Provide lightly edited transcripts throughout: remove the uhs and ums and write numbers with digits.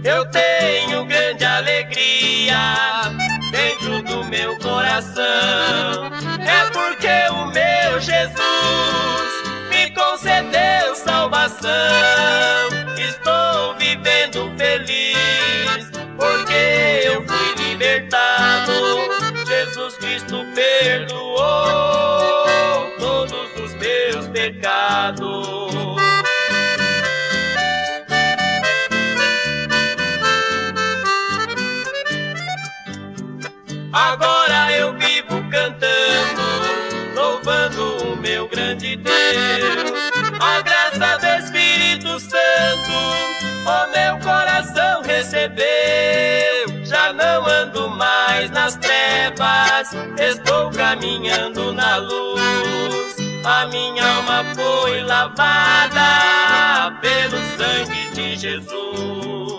eu tenho grande alegria dentro do meu coração. É porque o meu Jesus me concedeu salvação. Estou vivendo feliz porque eu fui libertado. Jesus Cristo perdoou todos os meus pecados. Agora eu vivo cantando, louvando o meu grande Deus. A graça do Espírito Santo o meu coração recebeu. Já não ando mais nas trevas, estou caminhando na luz. A minha alma foi lavada pelo sangue de Jesus.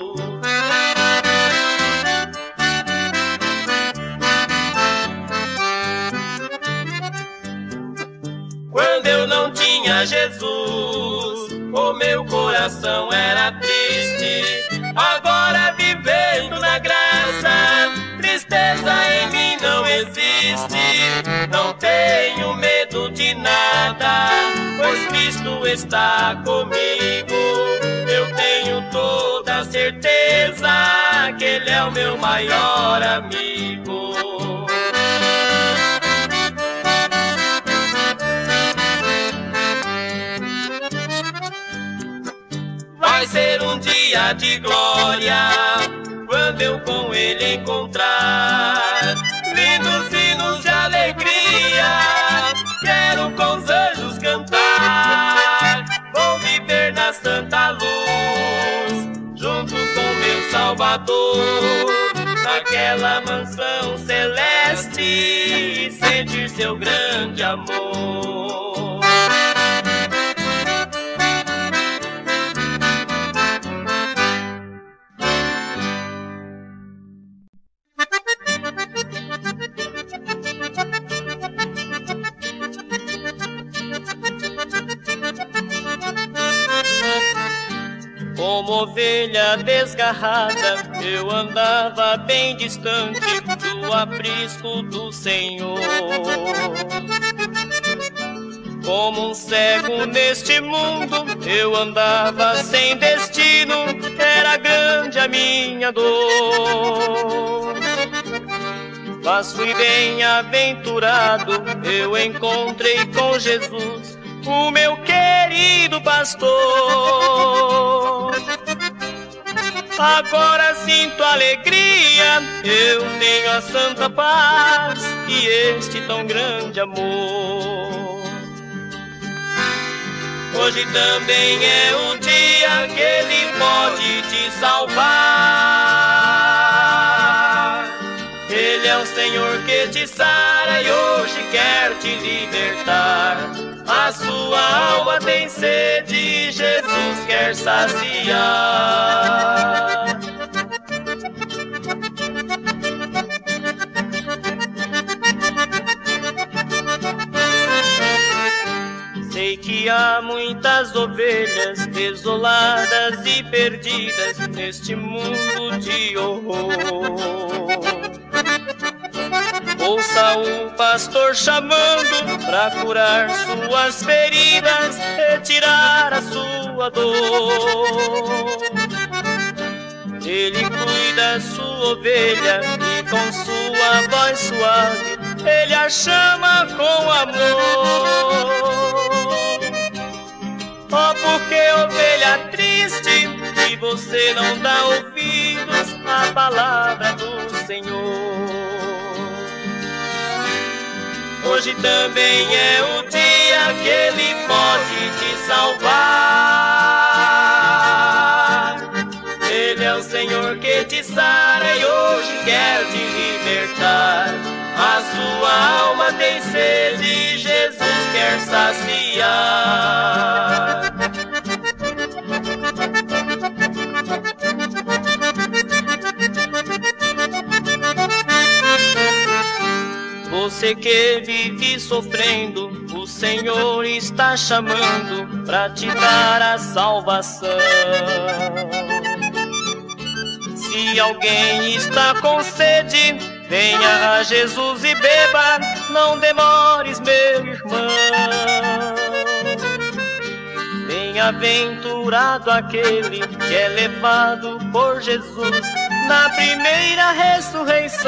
Quando eu não tinha Jesus, o meu coração era triste. Agora vivendo na graça, tristeza em mim não existe. Não tenho medo de nada, pois Cristo está comigo. Eu tenho toda a certeza que Ele é o meu maior amigo. Vai ser um dia de glória quando eu com Ele encontrar lindos hinos de alegria. Quero com os anjos cantar, vou viver na santa luz junto com meu Salvador, naquela mansão celeste e sentir seu grande amor. Como ovelha desgarrada, eu andava bem distante do aprisco do Senhor. Como um cego neste mundo, eu andava sem destino, era grande a minha dor. Mas fui bem-aventurado, eu encontrei com Jesus, o meu querido pastor. Agora sinto alegria, eu tenho a santa paz e este tão grande amor. Hoje também é o dia que Ele pode te salvar. Ele é o Senhor que te sara e hoje quer te libertar. A sua alma tem sede, Jesus quer saciar. Sei que há muitas ovelhas desoladas e perdidas neste mundo de horror. Ouça o pastor chamando pra curar suas feridas, retirar a sua dor. Ele cuida sua ovelha e com sua voz suave Ele a chama com amor. Oh, porque ovelha triste, que você não dá ouvidos à palavra do Senhor. Hoje também é o dia que Ele pode te salvar. Ele é o Senhor que te sara e hoje quer te libertar. A sua alma tem sede, Jesus quer saciar. Você que vive sofrendo, o Senhor está chamando pra te dar a salvação. Se alguém está com sede, venha a Jesus e beba, não demores, meu irmão. Bem-aventurado aquele que é levado por Jesus na primeira ressurreição.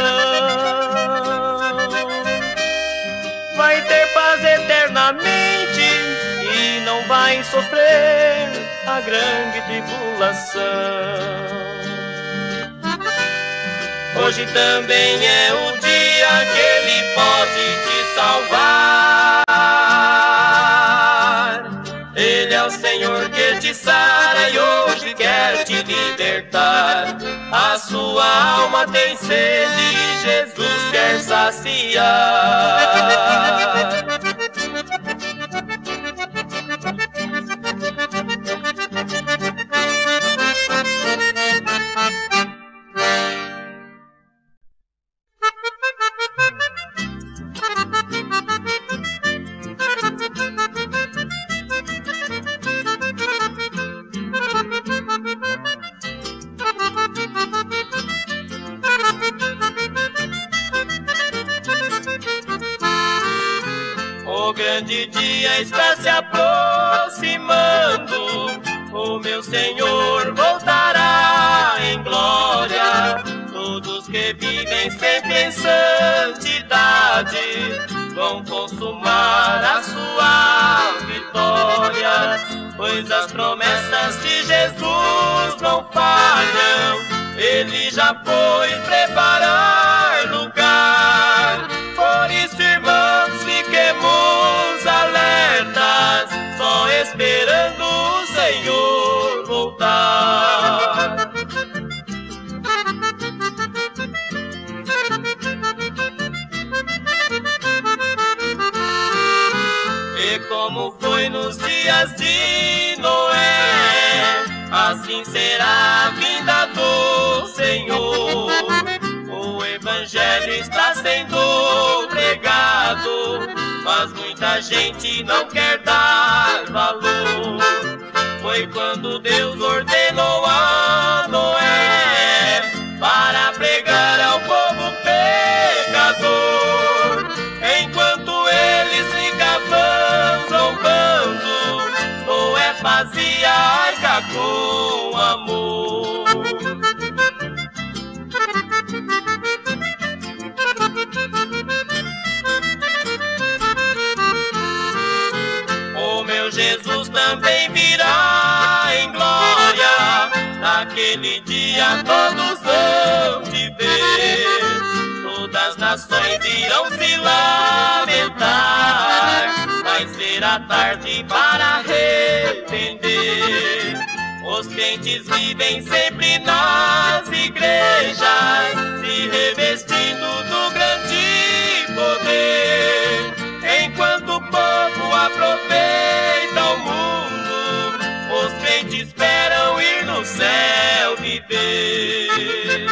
Vai ter paz eternamente e não vai sofrer a grande tribulação. Hoje também é o dia que Ele pode te salvar. Ele é o Senhor que te sara e hoje quer te libertar. A sua alma tem sede e Jesus quer saciar. O grande dia está se aproximando, o meu Senhor voltará em glória. Todos que vivem sempre em santidade vão consumar a sua vitória, pois as promessas de Jesus não falham. Ele já foi preparar lugar. Por isso, irmãos, fiquemos alertas, só esperando o Senhor voltar. E como foi nos dias de Noé, assim será a vinda do Senhor. O Evangelho está sendo pregado, mas muita gente não quer dar valor. Foi quando Deus ordenou a Noé para pregar ao povo pecador. Enquanto eles ficavam zombando, Noé fazia a arca com amor. O meu Jesus também virá em glória, naquele dia todos vão te ver. Todas as nações irão se lamentar, mas será tarde para arrepender. Os crentes vivem sempre nas igrejas, se revestindo do grande poder. Enquanto o povo aproveita o mundo, os crentes esperam ir no céu viver.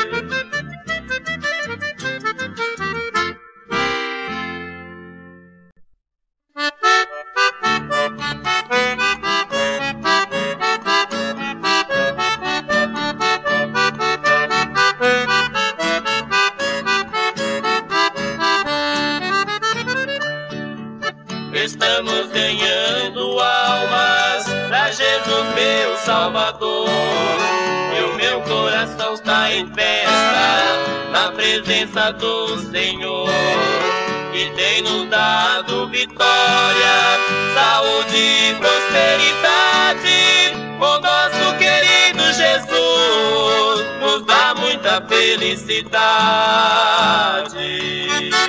Estamos ganhando almas pra Jesus, meu Salvador. E o meu coração está em festa na presença do Senhor, que tem nos dado vitória, saúde e prosperidade. O nosso querido Jesus nos dá muita felicidade.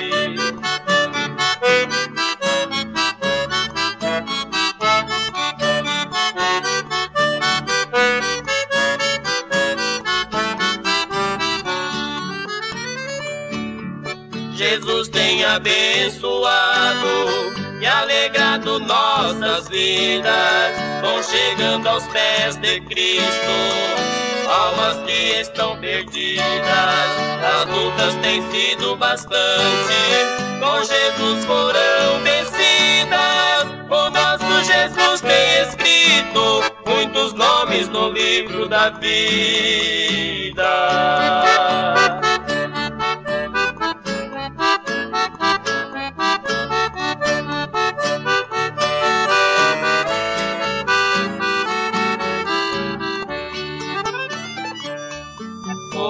Jesus tem abençoado e alegrado nossas vidas, vão chegando aos pés de Cristo almas que estão perdidas. As lutas têm sido bastante, com Jesus foram vencidas. O nosso Jesus tem escrito muitos nomes no livro da vida.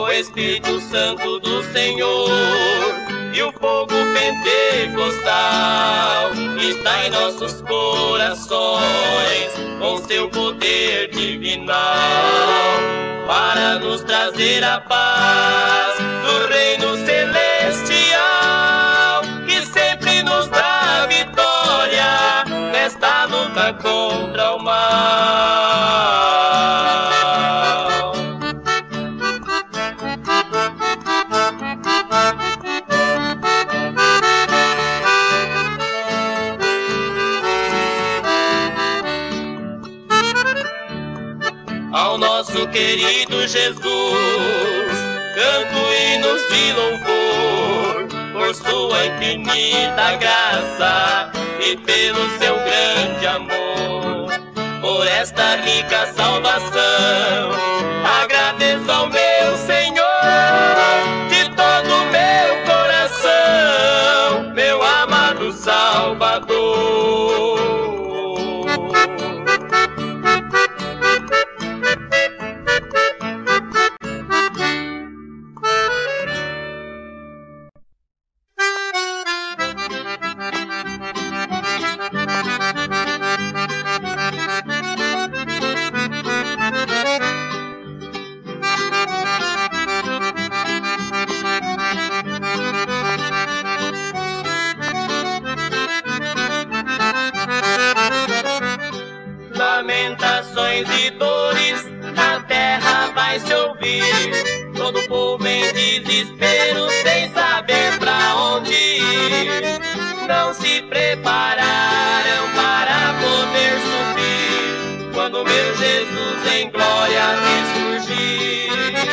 o Espírito Santo do Senhor e o fogo pentecostal está em nossos corações com seu poder divinal para nos trazer a paz do reino celestial que sempre nos dá vitória nesta luta contra o mal. Ao nosso querido Jesus, canto hinos de louvor, por sua infinita graça e pelo seu grande amor. Por esta rica salvação, agradeço ao meu Senhor, de todo o meu coração, meu amado Salvador. Lamentações e dores na terra vai se ouvir, todo o povo em desespero sem saber pra onde ir. Não se prepararam para poder subir quando meu Jesus em glória ressurgir.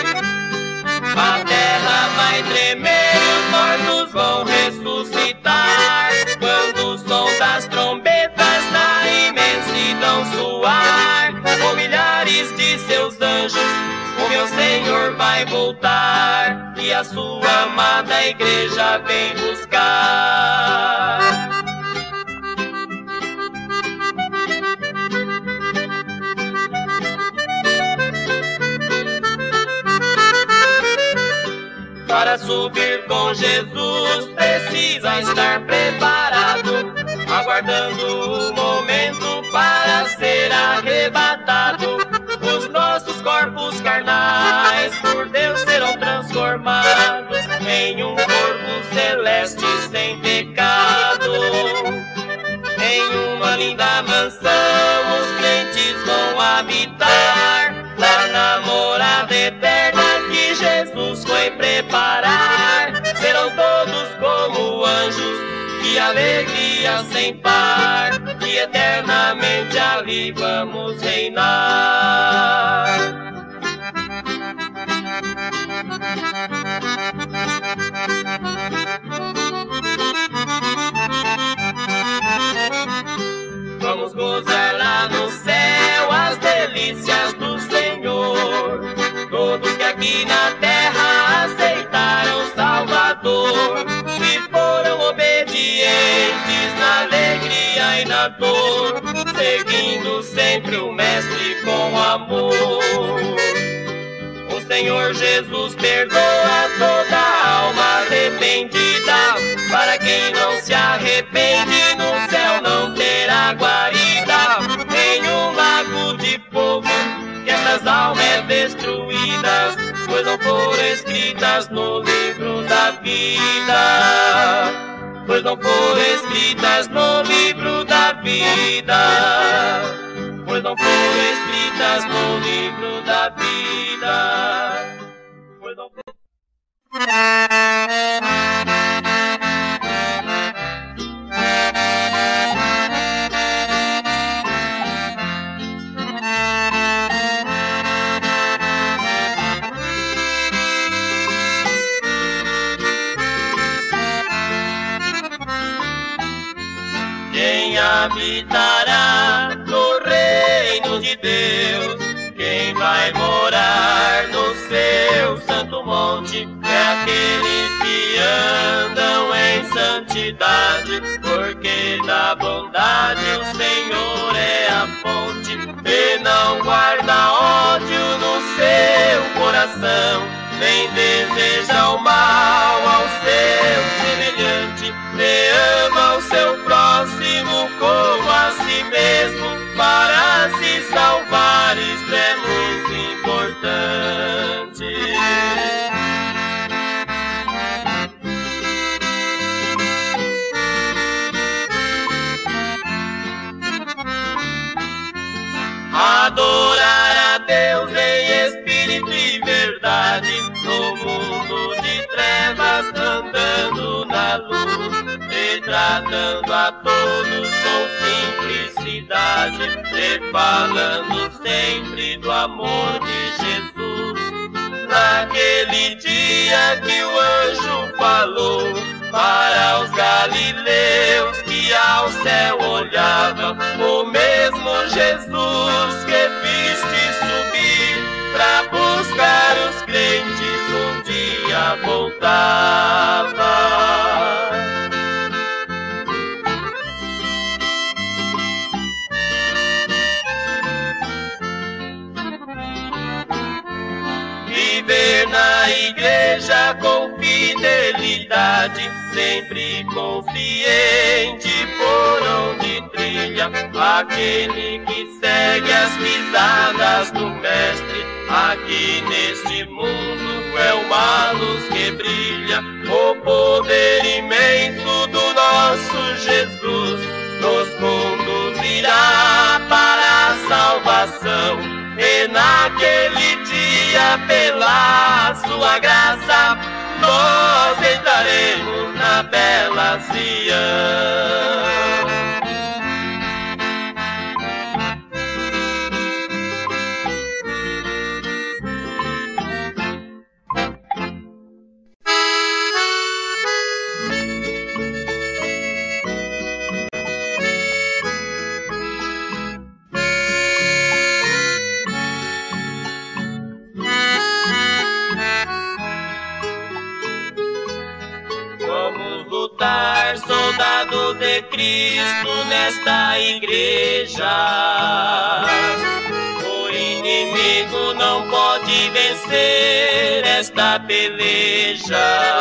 A terra vai tremer, os mortos vão ressuscitar quando o som das trombetas na imensidão soar. Com milhares de seus anjos, o meu Senhor vai voltar e a sua amada igreja vem buscar. Para subir com Jesus precisa estar preparado, aguardando o momento para ser arrebatado. Os nossos corpos carnais por Deus serão transformados em um corpo celeste sem pecado. Em uma linda mansão os crentes vão habitar, lá na morada eterna que Jesus foi preparar. Serão todos como anjos, que alegria sem par, e eternamente ali vamos reinar. Vamos gozar lá no céu as delícias do Senhor. Todos que aqui na terra aceitaram o Salvador e foram obedientes na alegria e na dor, seguindo sempre o Mestre com amor. O Senhor Jesus perdoa toda alma arrependida. Para quem não se arrepende, no céu não terá guarida. Em um lago de fogo que essas almas destruídas, pois não foram escritas no livro da vida. Pois não foram escritas no livro da vida. Pois não foram escritas no livro da vida. Pois não foram... Quem habitará no reino de Deus? Quem vai morar no seu santo monte? É aqueles que andam em santidade, porque da bondade o Senhor é a fonte. E não guarda ódio no seu coração, nem deseja o mal ao seu semelhante, e ama o seu próximo como a si mesmo, para se salvar, isto é muito importante. Adorar a Deus em espírito e verdade, no mundo de trevas andando na luz, e tratando a todos com simplicidade, e falando sempre do amor de Jesus. Naquele dia que o anjo falou para os galileus que ao céu olhavam, o mesmo Jesus que viste subir para buscar os crentes um dia voltava. Viver na igreja com fidelidade, sempre consciente por onde trilha, aquele que segue as pisadas do Mestre. Aqui neste mundo é uma luz que brilha, o poder imenso do nosso Jesus nos conduzirá para a salvação. E naquele dia, pela sua graça, nós entraremos na bela Sião. Soldado de Cristo nesta igreja, o inimigo não pode vencer esta peleja.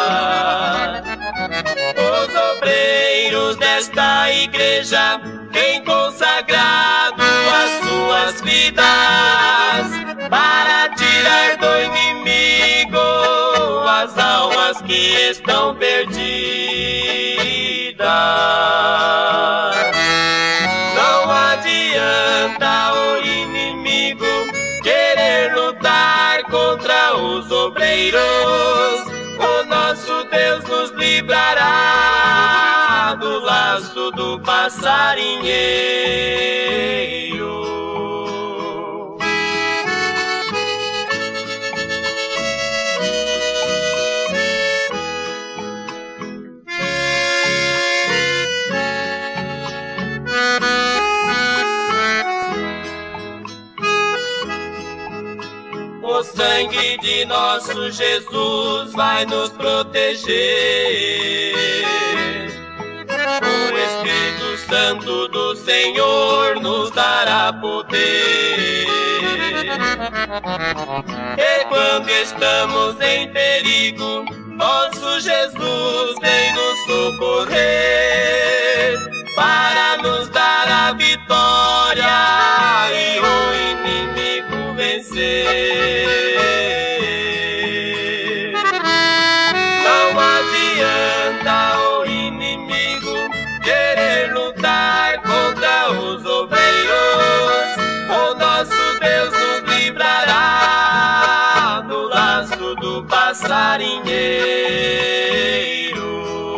Os obreiros desta igreja têm consagrado as suas vidas para tirar do inimigo as almas que estão perdidas. Não adianta o inimigo querer lutar contra os obreiros, o nosso Deus nos livrará do laço do passarinheiro. O sangue de nosso Jesus vai nos proteger. O Espírito Santo do Senhor nos dará poder. E quando estamos em perigo, nosso Jesus vem nos socorrer para nos dar a vitória e o inimigo vencer. Não adianta o inimigo querer lutar contra os obreiros, o nosso Deus nos livrará do laço do passarinheiro.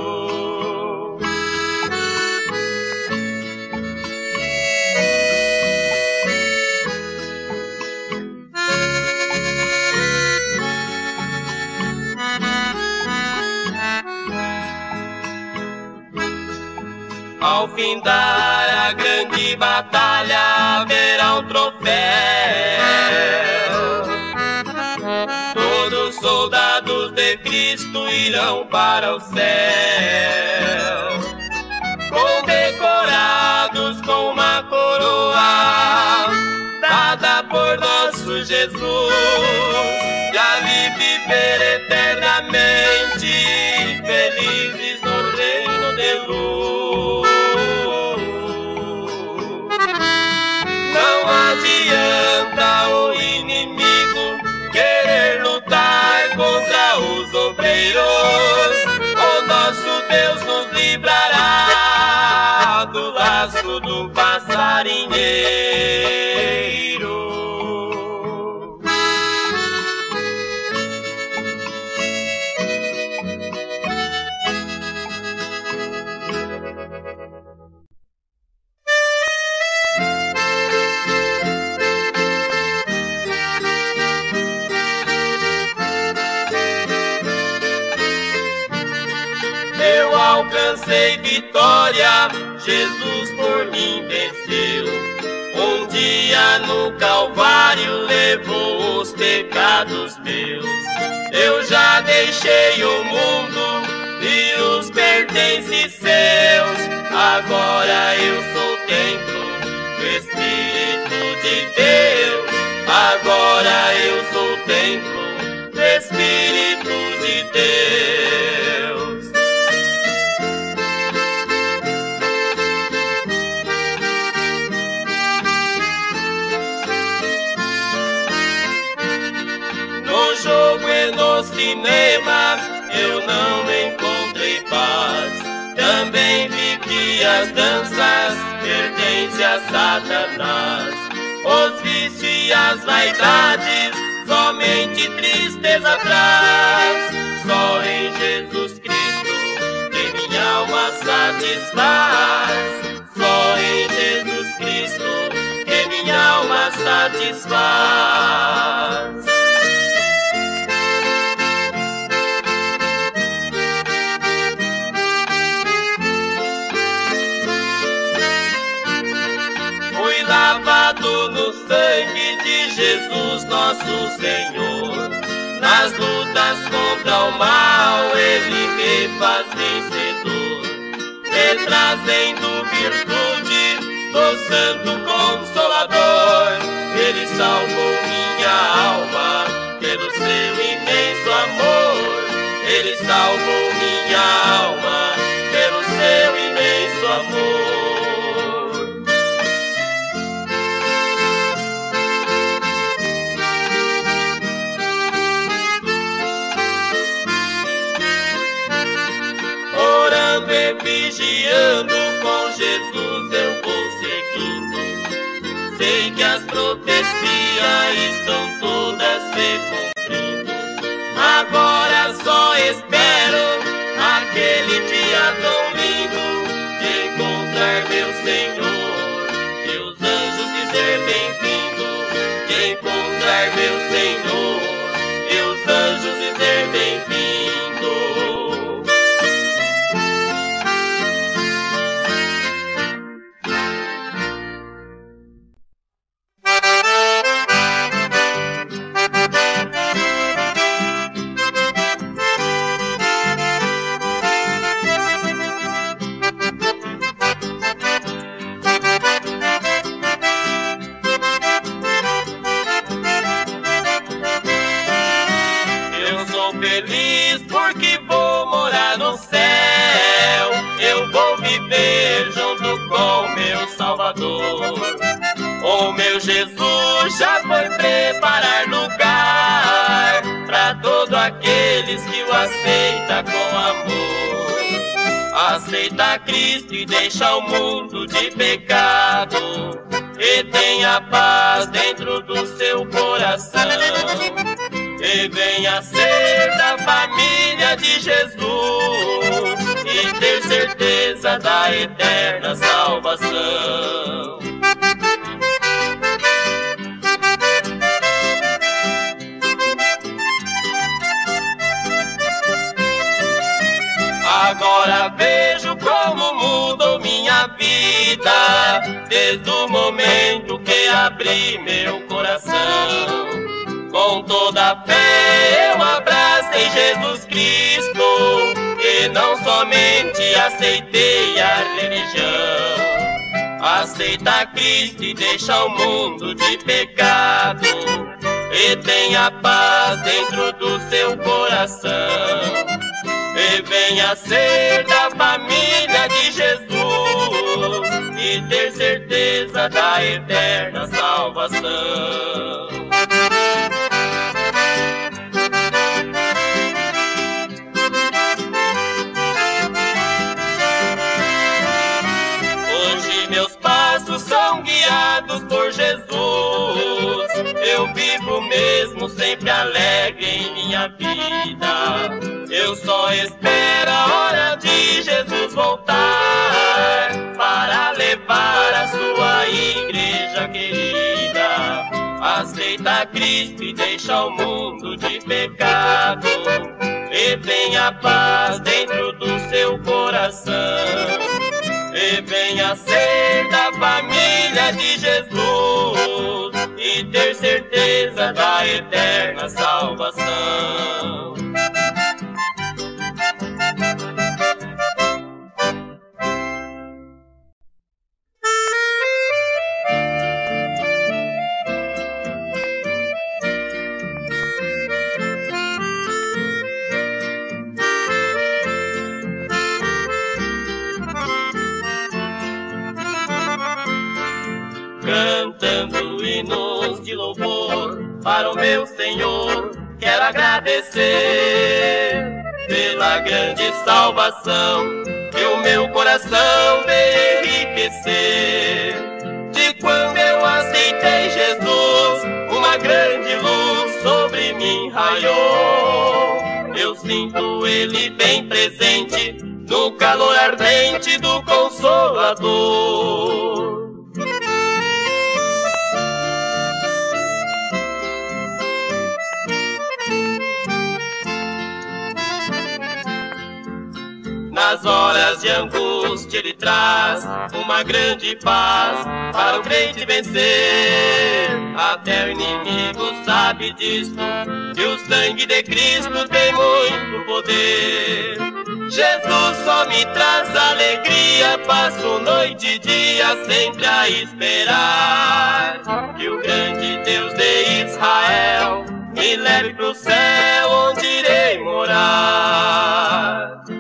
Ao findar a grande batalha haverá um troféu. Todos os soldados de Cristo irão para o céu, condecorados com uma coroa dada vida por nosso Jesus, e ali viver eternamente, felizes no reino de luz. Não adianta o inimigo querer lutar contra os obreiros, o nosso Deus nos livrará do laço do passarinheiro. Eu alcancei vitória, Jesus por mim venceu. Um dia no Calvário levou os pecados meus. Eu já deixei o mundo e os pertences seus. Agora eu sou templo do Espírito de Deus. Agora eu sou templo do Espírito de Deus. No jogo e no cinema eu não encontrei paz. Também vi que as danças pertencem a Satanás. Os vícios e as vaidades somente tristeza traz. Só em Jesus Cristo que minha alma satisfaz. Só em Jesus Cristo que minha alma satisfaz. Lavado no sangue de Jesus nosso Senhor. Nas lutas contra o mal Ele me faz vencedor, me trazendo virtude do Santo Consolador. Ele salvou minha alma pelo seu imenso amor. Ele salvou minha alma pelo seu imenso amor. Vigiando com Jesus eu vou seguindo. Sei que as profecias estão todas se cumprindo. Agora só espero aquele dia tão lindo de encontrar meu Senhor, meus anjos dizer bem-vindo. De encontrar meu Senhor, meus anjos dizer bem-vindo. Feliz porque vou morar no céu. Eu vou viver junto com meu Salvador. O meu Jesus já foi preparar lugar para todos aqueles que o aceitam com amor. Aceita Cristo e deixa o mundo de pecado e tenha paz dentro do seu coração. E venha ser da família de Jesus e ter certeza da eterna salvação. Agora vejo como mudou minha vida desde o momento que abri meu coração. Com toda a fé eu abracei Jesus Cristo e não somente aceitei a religião. Aceita Cristo e deixa o mundo de pecado, e tenha paz dentro do seu coração, e venha ser da família de Jesus e ter certeza da eterna salvação. Hoje meus passos são guiados por Jesus, eu vivo mesmo sempre alegre em minha vida. Eu só espero a hora de Jesus voltar para levar a sua igreja querida. Aceita Cristo e deixa o mundo de pecado, e tenha paz dentro do seu coração, e venha ser da família de Jesus e ter certeza da eterna salvação. Cantando hinos de louvor para o meu Senhor, quero agradecer pela grande salvação que o meu coração veio enriquecer. De quando eu aceitei Jesus, uma grande luz sobre mim raiou. Eu sinto Ele bem presente no calor ardente do Consolador. Nas horas de angústia Ele traz uma grande paz para o crente vencer. Até o inimigo sabe disto, que o sangue de Cristo tem muito poder. Jesus só me traz alegria, passo noite e dia sempre a esperar que o grande Deus de Israel me leve pro céu onde irei morar.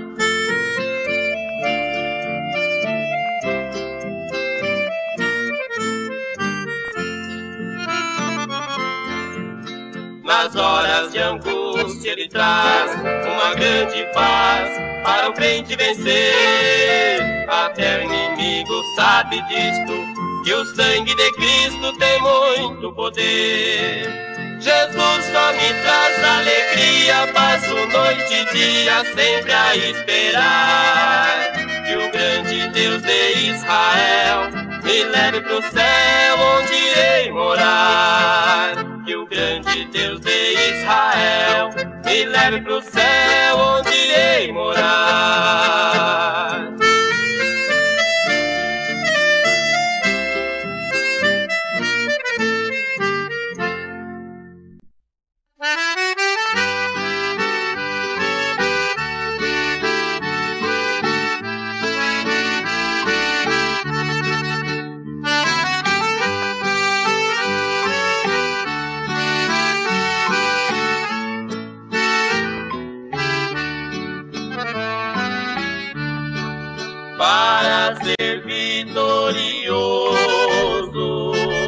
Nas horas de angústia Ele traz uma grande paz para o crente vencer. Até o inimigo sabe disto, que o sangue de Cristo tem muito poder. Jesus só me traz alegria, passo noite e dia sempre a esperar que o grande Deus de Israel me leve pro céu onde irei morar. Que o grande Deus de Israel me leve pro céu onde irei morar. Para ser vitorioso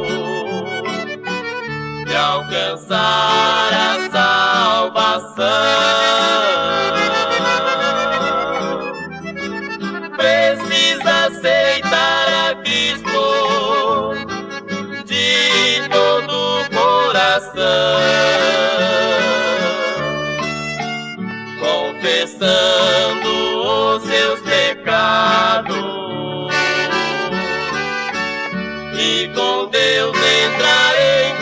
e alcançar a salvação, precisa aceitar a Cristo de todo o coração, confessando os seus pecados e com Deus entrar em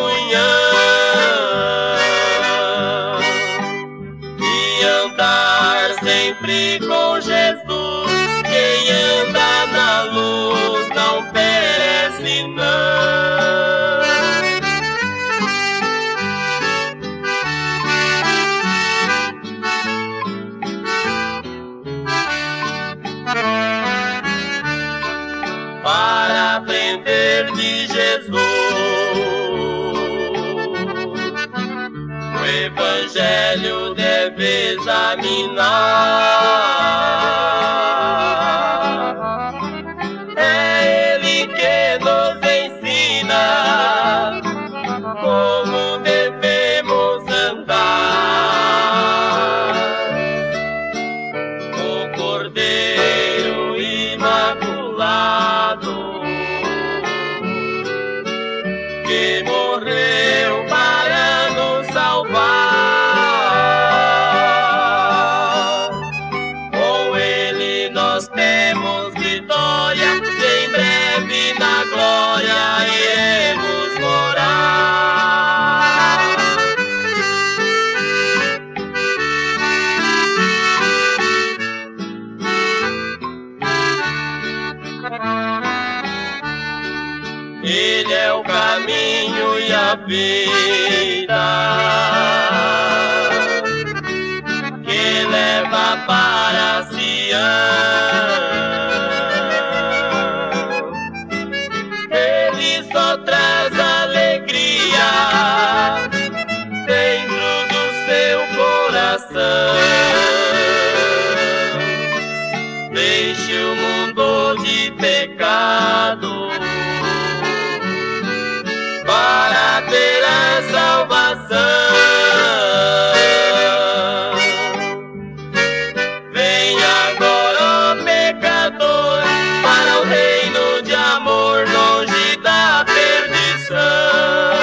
comunhão e andar sempre com Jesus. Quem anda na luz não perece não. Para de Jesus. O Evangelho deve examinar. É Ele que nos ensina como devemos andar. O Cordeiro Imaculado que morreu para nos salvar. Com Ele nós temos vitória, em breve na glória iremos morar. Ele é o caminho e a vida que leva para Sião. Ele só traz alegria dentro do seu coração. Deixe o mundo de pecado para ter a salvação. Venha agora, ó pecador, para o reino de amor longe da perdição.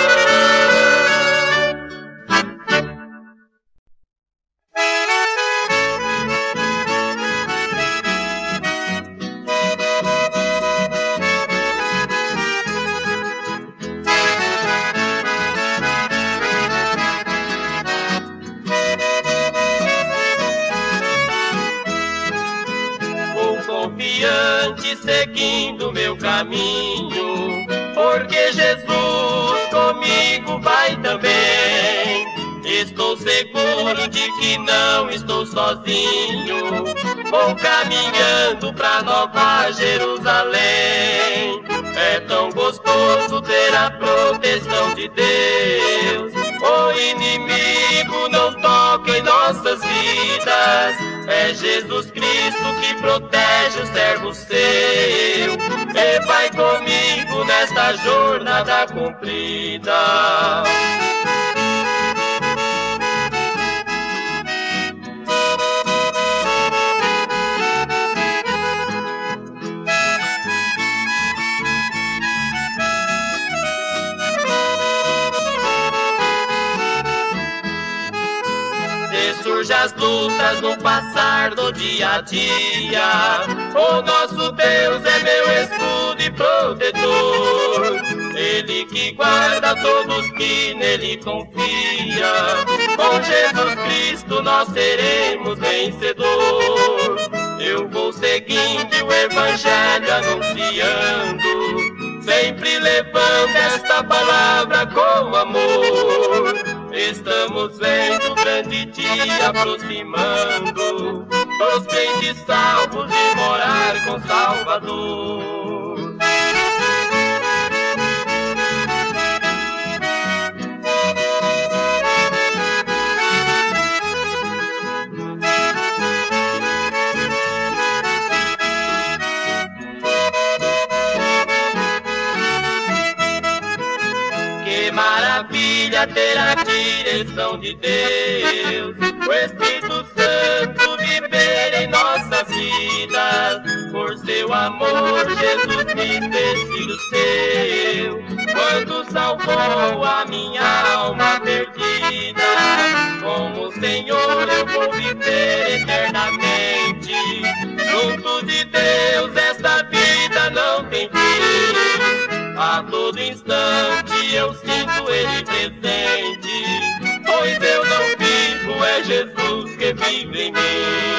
Confiante seguindo meu caminho, porque Jesus comigo vai também. Estou seguro de que não estou sozinho, vou caminhando pra Nova Jerusalém. É tão gostoso ter a proteção de Deus, o inimigo não toca em nossas vidas. É Jesus Cristo que protege o servo seu, e vai comigo nesta jornada cumprida. Surge as lutas no passar do dia a dia, o nosso Deus é meu escudo e protetor. Ele que guarda todos que nele confia. Com Jesus Cristo nós seremos vencedor. Eu vou seguindo o Evangelho anunciando, sempre levando esta palavra com amor. Estamos vendo o grande dia aproximando, os crentes salvos e morar com Salvador. Que maravilha ter a direção de Deus, o Espírito Santo viver em nossas vidas. Por seu amor Jesus me fez filho seu, quando salvou a minha alma perdida. Com o Senhor eu vou viver eternamente, junto de Deus esta vida não tem fim. A todo instante eu sinto Ele presente, pois eu não vivo, é Jesus que vive em mim.